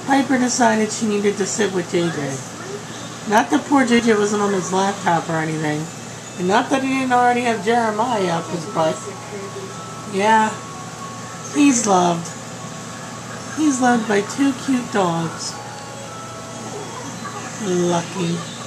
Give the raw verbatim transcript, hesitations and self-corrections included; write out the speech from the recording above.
Piper decided she needed to sit with J J. Not that poor J J wasn't on his laptop or anything. And not that he didn't already have Jeremiah up his butt. Yeah, he's loved. He's loved by two cute dogs. Lucky.